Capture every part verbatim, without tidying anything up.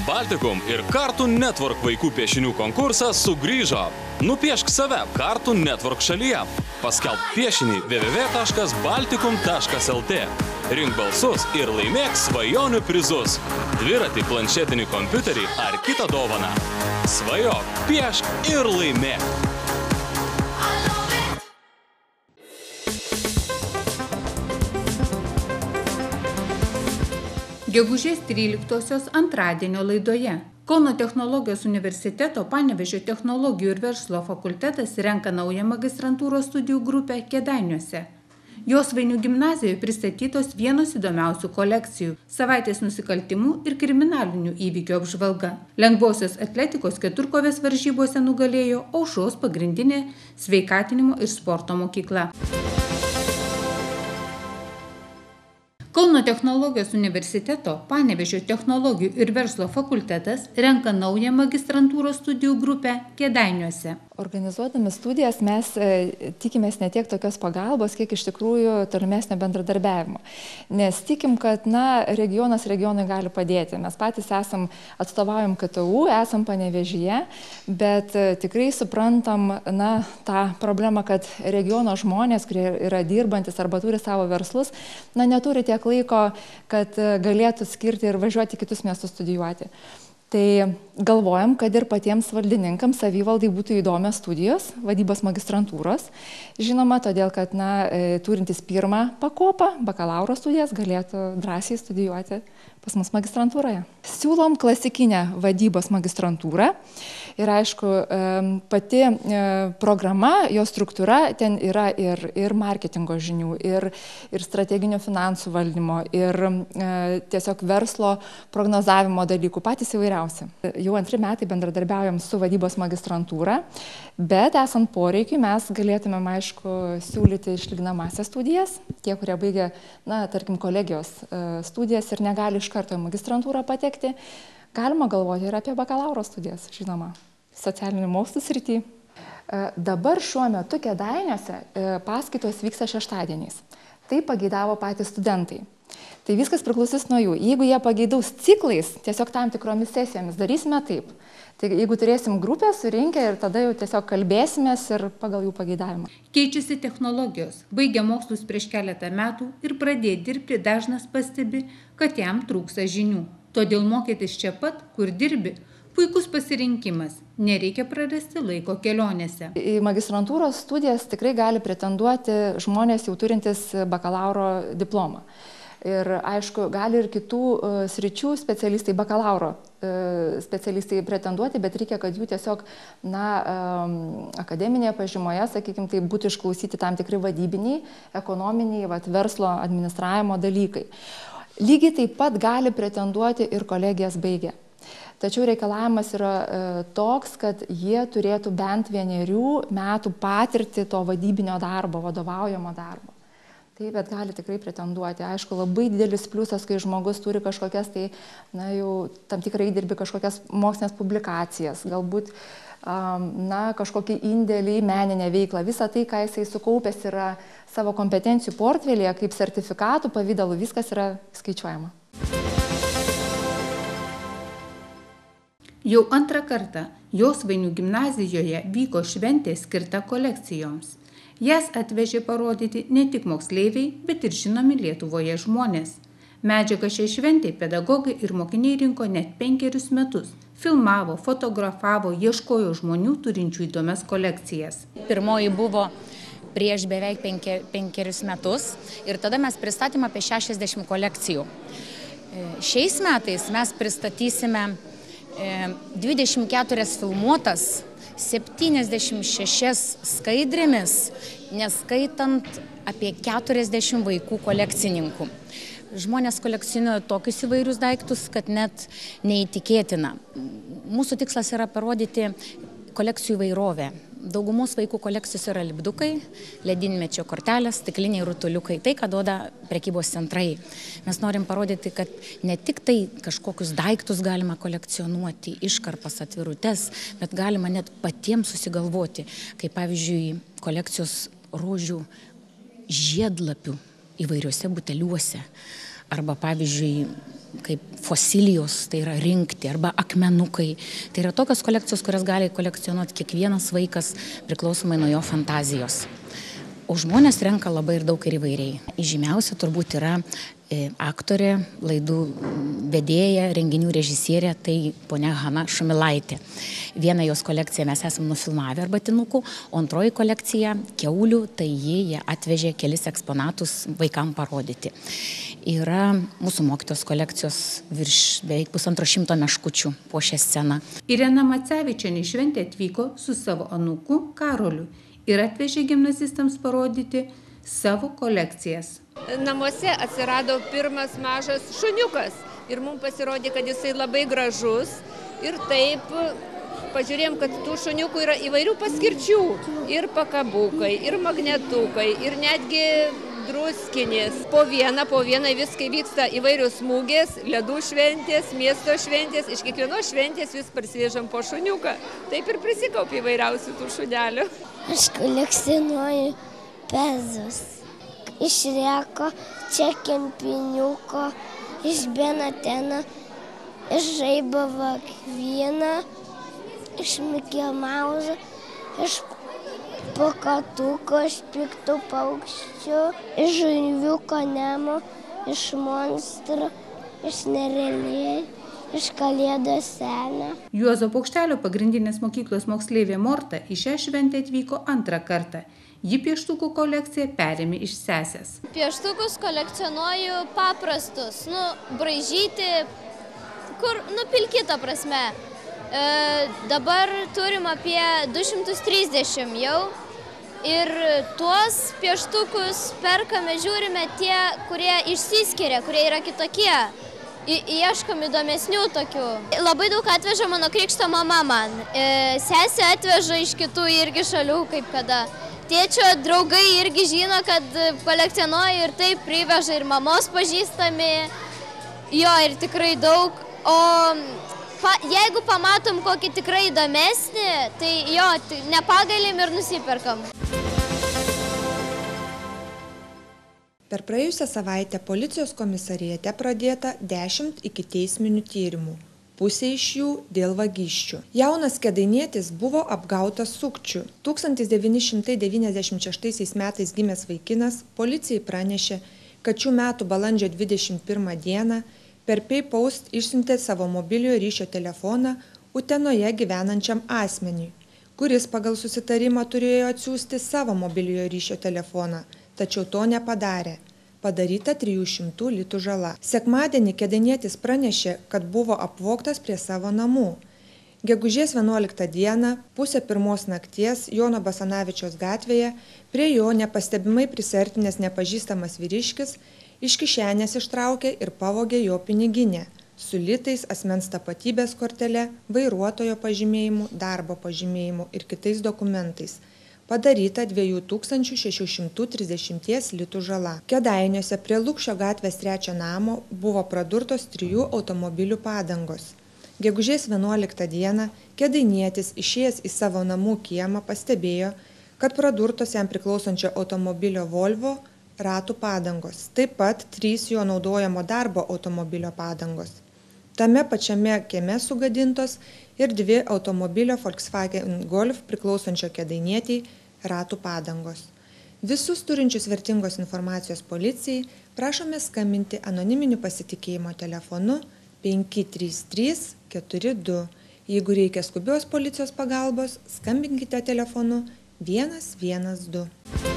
Balticum ir Cartoon Network vaikų piešinių konkursas sugrįžo. Nupiešk save Cartoon Network šalyje. Paskelbk piešinį w w w taškas balticum taškas l t. Rink balsus ir laimėk svajonių prizus. Dviratį, planšetinį kompiuterį ar kitą dovaną. Svajok, piešk ir laimėk. Gegužės tryliktosios antradienio laidoje. Kauno technologijos universiteto Panevėžio technologijų ir verslo fakultetas renka naują magistrantūros studijų grupę Kėdainiuose. Jos Vainių gimnazijoje pristatytos vienos įdomiausių kolekcijų – savaitės nusikaltimų ir kriminalinių įvykių apžvalga. Lengvosios atletikos keturkovės varžybose nugalėjo Aušros pagrindinė sveikatinimo ir sporto mokykla. Kauno technologijos universiteto Panevėžio technologijų ir verslo fakultetas renka naują magistrantūros studijų grupę Kėdainiuose. Organizuodami studijas mes e, tikimės ne tiek tokios pagalbos, kiek iš tikrųjų tolimesnio bendradarbiavimo. Nes tikim, kad na, regionas regionui gali padėti. Mes patys esam, atstovaujam K T U, esam Panevėžyje, bet e, tikrai suprantam na, tą problemą, kad regiono žmonės, kurie yra dirbantis arba turi savo verslus, na, neturi tiek laiko, kad galėtų skirti ir važiuoti kitus miestus studijuoti. Tai galvojam, kad ir patiems valdininkams savivaldai būtų įdomios studijos, vadybos magistrantūros. Žinoma, todėl, kad na, turintis pirmą pakopą, bakalauro studijas, galėtų drąsiai studijuoti pas mus magistrantūroje. Siūlom klasikinę vadybos magistrantūrą ir aišku, pati programa, jos struktūra, ten yra ir, ir marketingo žinių, ir, ir strateginio finansų valdymo, ir tiesiog verslo prognozavimo dalykų, patys įvairiausi. Jau antri metai bendradarbiaujam su vadybos magistrantūra, bet esant poreikiui mes galėtumėm, aišku, siūlyti išlyginamąsias studijas, tie, kurie baigia, na, tarkim, kolegijos studijas ir negali iš karto į magistrantūrą patekti, galima galvoti ir apie bakalauro studijas, žinoma, socialinių mokslų srity. Dabar šiuo metu Kėdainiuose paskaitos vyksta šeštadieniais. Tai pageidavo patys studentai. Tai viskas priklausys nuo jų. Jeigu jie pageidaus ciklais, tiesiog tam tikromis sesijomis, darysime taip. Tai jeigu turėsim grupę surinkę ir tada jau tiesiog kalbėsimės ir pagal jų pageidavimą. Keičiasi technologijos. Baigę mokslus prieš keletą metų ir pradėję dirbti dažnas pastebi, kad jam trūksta žinių. Todėl mokytis čia pat, kur dirbi, puikus pasirinkimas. Nereikia prarasti laiko kelionėse. Į magistrantūros studijas tikrai gali pretenduoti žmonės jau turintis bakalauro diplomą. Ir aišku, gali ir kitų uh, sričių specialistai, bakalauro uh, specialistai pretenduoti, bet reikia, kad jų tiesiog na, um, akademinėje pažymoje, sakykime, tai būtų išklausyti tam tikri vadybiniai, ekonominiai, vat, verslo administravimo dalykai. Lygiai taip pat gali pretenduoti ir kolegijas baigę. Tačiau reikalavimas yra e, toks, kad jie turėtų bent vienerių metų patirti to vadybinio darbo, vadovaujamo darbo. Taip, bet gali tikrai pretenduoti. Aišku, labai didelis pliusas, kai žmogus turi kažkokias tai, na, jau tam tikrai įdirbį kažkokias mokslinės publikacijas, galbūt, um, na, kažkokį indėlį į meninę veiklą. Visa tai, ką jisai sukaupęs yra savo kompetencijų portfelėje, kaip sertifikatų pavidalu, viskas yra skaičiuojama. Jau antrą kartą Jos Vainių gimnazijoje vyko šventė skirta kolekcijoms. Jas atvežė parodyti ne tik moksleiviai, bet ir žinomi Lietuvoje žmonės. Medžiagą šiai šventei pedagogai ir mokiniai rinko net penkerius metus. Filmavo, fotografavo, ieškojo žmonių turinčių įdomias kolekcijas. Pirmoji buvo prieš beveik penke, penkerius metus ir tada mes pristatėme apie šešiasdešimt kolekcijų. Šiais metais mes pristatysime dvidešimt keturias filmuotas, septyniasdešimt šešias skaidrėmis, neskaitant apie keturiasdešimt vaikų kolekcininkų. Žmonės kolekcionuoja tokius įvairius daiktus, kad net neįtikėtina. Mūsų tikslas yra parodyti kolekcijų įvairovę. Daugumos vaikų kolekcijos yra lipdukai, ledynmečio kortelės, stikliniai rutuliukai, tai, ką duoda prekybos centrai. Mes norim parodyti, kad ne tik tai kažkokius daiktus galima kolekcionuoti, iškarpas, atvirutes, bet galima net patiems susigalvoti, kaip pavyzdžiui kolekcijos rožių žiedlapių įvairiuose buteliuose, arba pavyzdžiui kaip fosilijos, tai yra rinkti, arba akmenukai. Tai yra tokios kolekcijos, kurias gali kolekcionuoti kiekvienas vaikas priklausomai nuo jo fantazijos. O žmonės renka labai ir daug ir įvairiai. Įžymiausia turbūt yra aktorė, laidų vedėja, renginių režisierė, tai ponia Hana Šumilaitė. Vieną jos kolekciją mes esam nufilmavę arbatinukų, o antroji kolekcija kiaulių, tai jie atvežė kelis eksponatus vaikam parodyti. Yra mūsų mokytos kolekcijos virš beveik pusantro šimto meškučių po šią sceną. Irena Macevičienė į šventę atvyko su savo anūku Karoliu ir atvežė gimnazistams parodyti savo kolekcijas. Namuose atsirado pirmas mažas šuniukas ir mums pasirodė, kad jisai labai gražus ir taip pažiūrėjom, kad tų šuniukų yra įvairių paskirčių, ir pakabukai, ir magnetukai, ir netgi druskinės. Po vieną, po vieną viskai vyksta įvairius smūgės, ledų šventės, miesto šventės, iš kiekvienos šventės vis parsivežam po šuniuką. Taip ir prisikaupė įvairiausių tų šunelių. Aš kolekcionuoju pezus. Iš Reko, čia kempiniuko, iš Benateno, iš Žaibo Vakvyno, iš Mikio Mauzo, iš Pakatuko, iš Piktų paukščių, iš Žuviuko Nemo, iš Monstro, iš Nerelė, iš Kalėdos senio. Juozo Paukštelio pagrindinės mokyklos moksleivė Morta į šią šventę atvyko antrą kartą. Ji pieštukų kolekciją perėmė iš sesės. Pieštukus kolekcionuoju paprastus, nu, braižyti, kur, nu, pilkita prasme. E, dabar turim apie du šimtus trisdešimt jau ir tuos pieštukus perkame, žiūrime tie, kurie išsiskiria, kurie yra kitokie. I, ieškom įdomesnių tokių. Labai daug atveža mano krikšto mama man. E, sesė atveža iš kitų irgi šalių, kaip kada. Tėčio draugai irgi žino, kad kolekcionuoja ir taip priveža ir mamos pažįstami, jo ir tikrai daug. O pa, jeigu pamatom kokį tikrai įdomesnį, tai jo, nepagalim ir nusiperkam. Per praėjusią savaitę policijos komisariate pradėta dešimt ikiteisminių tyrimų. Pusė iš jų dėl vagysčių. Jaunas kėdainietis buvo apgautas sukčių. tūkstantis devyni šimtai devyniasdešimt šeštaisiais metais gimęs vaikinas policijai pranešė, kad šių metų balandžio dvidešimt pirmą dieną per PayPost išsiuntė savo mobiliojo ryšio telefoną Utenoje gyvenančiam asmeniui, kuris pagal susitarimą turėjo atsiųsti savo mobiliojo ryšio telefoną, tačiau to nepadarė. Padaryta trijų šimtų litų žala. Sekmadienį kėdainietis pranešė, kad buvo apvogtas prie savo namų. Gegužės vienuoliktą dieną, pusę pirmos nakties, Jono Basanavičiaus gatvėje, prie jo nepastebimai prisertinęs nepažįstamas vyriškis iš kišenės ištraukė ir pavogė jo piniginę su litais, asmens tapatybės kortele, vairuotojo pažymėjimu, darbo pažymėjimu ir kitais dokumentais. Padaryta dviejų tūkstančių šešių šimtų trisdešimt litų žala. Kėdainiuose prie Lukšio gatvės trečio namo buvo pradurtos trijų automobilių padangos. Gegužės vienuoliktą dieną kėdainietis išėjęs į savo namų kiemą pastebėjo, kad pradurtos jam priklausančio automobilio Volvo ratų padangos, taip pat trys jo naudojamo darbo automobilio padangos. Tame pačiame kieme sugadintos ir dvi automobilio Volkswagen Golf priklausančio kėdainietei ratų padangos. Visus turinčius vertingos informacijos policijai prašome skambinti anoniminiu pasitikėjimo telefonu penki trys trys keturi du. Jeigu reikia skubios policijos pagalbos, skambinkite telefonu vienas vienas du.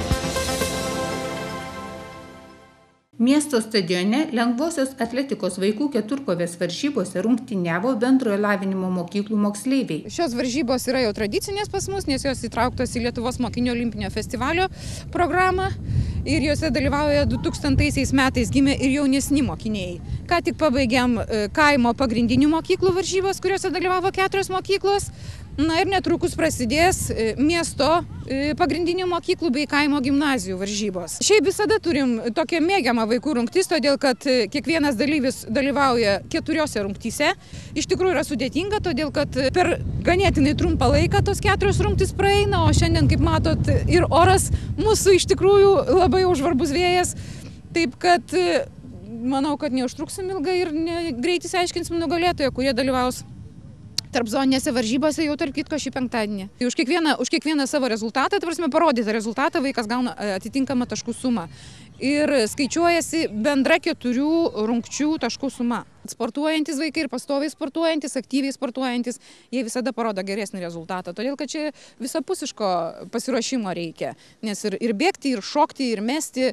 Miesto stadione lengvosios atletikos vaikų keturkovės varžybose rungtyniavo bendrojo lavinimo mokyklų moksleiviai. Šios varžybos yra jau tradicinės pas mus, nes jos įtrauktos į Lietuvos mokinių olimpinio festivalio programą ir jose dalyvauja du tūkstantaisiais metais gimę ir jaunesni mokiniai. Ką tik pabaigėm kaimo pagrindinių mokyklų varžybos, kuriuose dalyvavo keturios mokyklos. Na ir netrukus prasidės miesto pagrindinių mokyklų bei kaimo gimnazijų varžybos. Šiaip visada turim tokią mėgiamą vaikų rungtis, todėl kad kiekvienas dalyvis dalyvauja keturiose rungtyse. Iš tikrųjų yra sudėtinga, todėl kad per ganėtinai trumpą laiką tos keturios rungtys praeina, o šiandien, kaip matot, ir oras mūsų iš tikrųjų labai užvarbus vėjas. Taip kad manau, kad neužtruksim ilgai ir greitai aiškinsim nugalėtoją, kurie dalyvaus tarp zoninėse varžybose jau tarp kitko šį penktadienį. Tai už kiekvieną, už kiekvieną savo rezultatą, tai prasme, parodytą rezultatą, vaikas gauna atitinkamą taškų sumą. Ir skaičiuojasi bendra keturių rungčių taškų suma. Sportuojantis vaikai ir pastoviai sportuojantis, aktyviai sportuojantis, jie visada parodo geresnį rezultatą. Todėl, kad čia visapusiško pasiruošimo reikia. Nes ir, ir bėgti, ir šokti, ir mesti.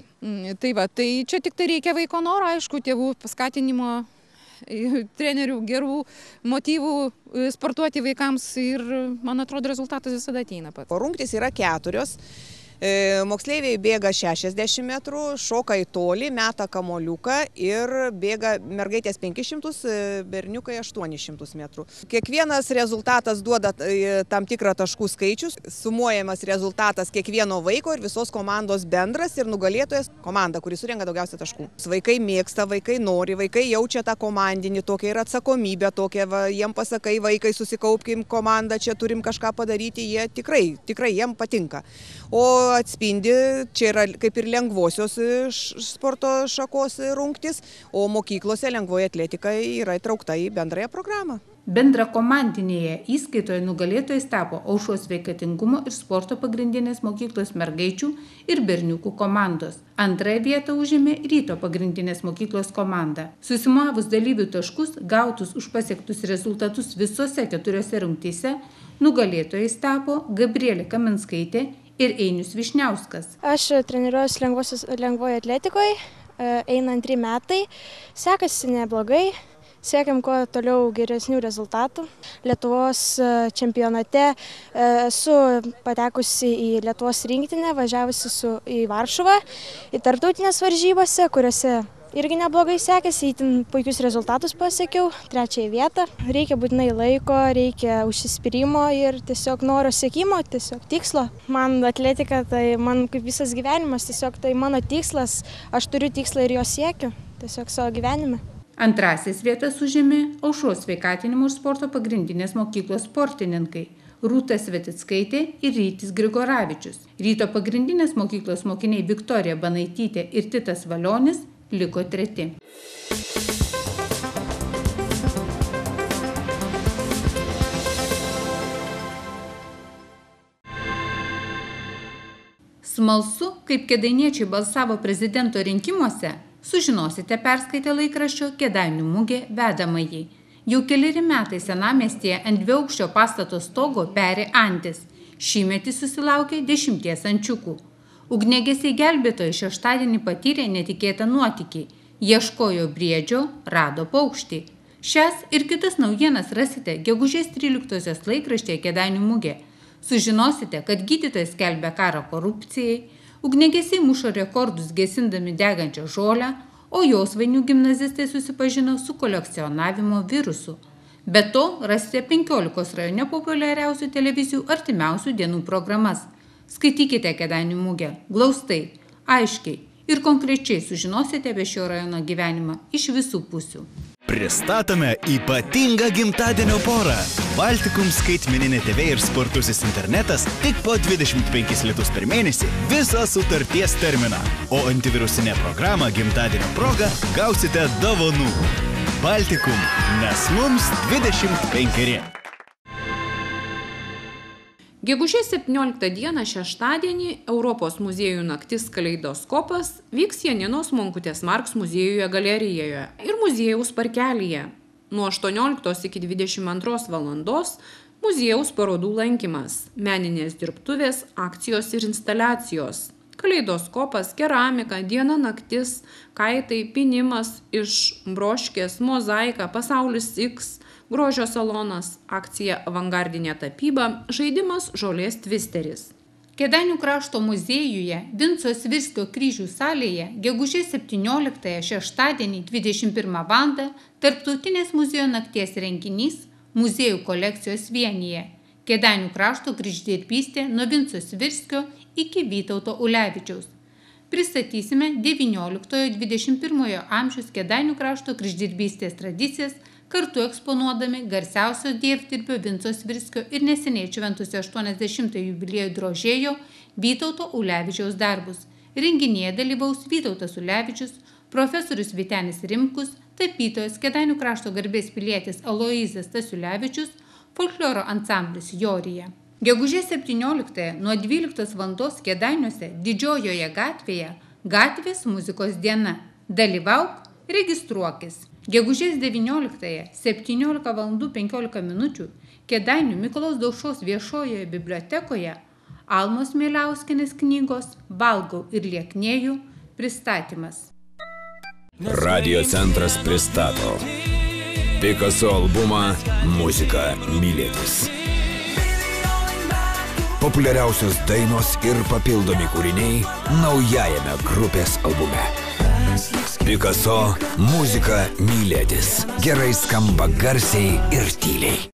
Tai va, tai čia tik tai reikia vaiko noro, aišku, tėvų paskatinimo, trenerių gerų motyvų sportuoti vaikams ir, man atrodo, rezultatas visada ateina pats. Rungtys yra keturios. Moksleiviai bėga šešiasdešimt metrų, šoka į tolį, meta kamoliuką ir bėga mergaitės penkis šimtus, berniukai aštuonis šimtus metrų. Kiekvienas rezultatas duoda tam tikrą taškų skaičius, sumuojamas rezultatas kiekvieno vaiko ir visos komandos bendras ir nugalėtojas komanda, kuri surenka daugiausia taškų. Vaikai mėgsta, vaikai nori, vaikai jaučia tą komandinį, tokia yra atsakomybė, tokia, va, jiem pasakai, vaikai susikaupkim komandą, čia turim kažką padaryti, jie tikrai, tikrai jiem patinka. O atspindi, čia yra kaip ir lengvosios sporto šakos rungtis, o mokyklose lengvoji atletika yra įtraukta į bendrąją programą. Bendra komandinėje įskaitoje nugalėtojais tapo Aušros sveikatingumo ir sporto pagrindinės mokyklos mergaičių ir berniukų komandos. Antrąją vietą užėmė Ryto pagrindinės mokyklos komanda. Susimavus dalyvių taškus, gautus už pasiektus rezultatus visose keturiose rungtyse, nugalėtojais tapo Gabrielė Kaminskaitė ir Einius Višniauskas. Aš treniruojuosi lengvoje atletikoje, eina antri metai, sekasi neblogai, siekiam kuo toliau geresnių rezultatų. Lietuvos čempionate esu patekusi į Lietuvos rinktinę, važiavusi su, į Varšuvą, į tarptautinės varžybose, kuriuose irgi neblogai sekėsi, itin puikius rezultatus pasiekiau, trečiąją vietą. Reikia būtinai laiko, reikia užsispyrimo ir tiesiog noro siekimo, tiesiog tikslo. Man atletika tai man kaip visas gyvenimas, tiesiog tai mano tikslas, aš turiu tikslą ir jo siekiu, tiesiog savo gyvenime. Antrasis vietas užėmė Aušros sveikatinimo ir sporto pagrindinės mokyklos sportininkai Rūta Svetickaitė ir Rytis Grigoravičius. Ryto pagrindinės mokyklos mokiniai Viktorija Banaitytė ir Titas Valionis liko treti. Smalsu, kaip kėdainiečiai balsavo prezidento rinkimuose, sužinosite perskaitę laikraščio Kėdainių mugė vedamąjį. Jau keleri metai senamiestyje ant dviaukščio pastato stogo peri antis. Šįmetį susilaukė dešimties ančiukų. Ugniagesiai gelbėtojai šeštadienį patyrė netikėtą nuotykį. Ieškojo briedžio, rado paukštį. Šias ir kitas naujienas rasite gegužės tryliktosios laikraštyje Kėdainių mugė. Sužinosite, kad gydytojas skelbia karą korupcijai, ugniagesiai mušo rekordus gesindami degančią žolę, o Josvainių gimnazistai susipažino su kolekcionavimo virusu. Be to, rasite penkiolikos rajone populiariausių televizijų artimiausių dienų programas. Skaitykite Kėdainių mugę, glaustai, aiškiai ir konkrečiai sužinosite apie šio rajono gyvenimą iš visų pusių. Pristatome ypatingą gimtadienio porą. Baltikum skaitmeninė T V ir spartusis internetas tik po dvidešimt penkis litus per mėnesį visą sutarties terminą. O antivirusinę programą gimtadienio proga gausite dovanų. Baltikum, nes mums dvidešimt penkeri. Gegužės septynioliktą dieną šeštadienį Europos muziejų naktis Kaleidoskopas vyks Janinos Monkutės Marks muziejuje galerijoje ir muziejaus parkelyje. Nuo aštuonioliktos iki dvidešimt antros valandos muziejaus parodų lankymas, meninės dirbtuvės, akcijos ir instaliacijos. Kaleidoskopas, keramika, diena naktis, kaitai, pynimas iš broškės, mozaika, pasaulis X, grožio salonas, akcija avangardinė tapyba, žaidimas žolės twisteris. Kėdainių krašto muziejuje Vinco Svirskio kryžių salėje gegužės septynioliktąją šeštadienį dvidešimt pirmą valandą tarptautinės muziejų nakties renginys muziejų kolekcijos vienyje. Kėdainių krašto kryždirbystė nuo Vinco Svirskio iki Vytauto Ulevičiaus. Pristatysime devynioliktojo dvidešimt pirmojo amžiaus Kėdainių krašto kryždirbystės tradicijas, kartu eksponuodami garsiausio dievdirbio Vinco Svirskio ir neseniai šventusio aštuoniasdešimtąjį jubiliejų drožėjo Vytauto Ulevičiaus darbus. Renginyje dalyvaus Vytautas Ulevičius, profesorius Vytenis Rimkus, tapytojas Kėdainių krašto garbės pilietis Aloyzas Stasiulevičius, folkloro ansamblis Jorija. Gegužės septynioliktąją nuo dvyliktos valandos Kėdainiuose Didžiojoje gatvėje gatvės muzikos diena. Dalyvauk, registruokis. Gegužės devynioliktąją septyniolika valandų penkiolika minučių Kėdainių Mykolos Daukšos viešojoje bibliotekoje Almos Mieliauskienės knygos Valgau ir lieknėju pristatymas. Radio centras pristato Picasso albumą Muzika mylėtis. Populiariausios dainos ir papildomi kūriniai naujajame grupės albume. Picasso Muzika mylėtis. Gerai skamba garsiai ir tyliai.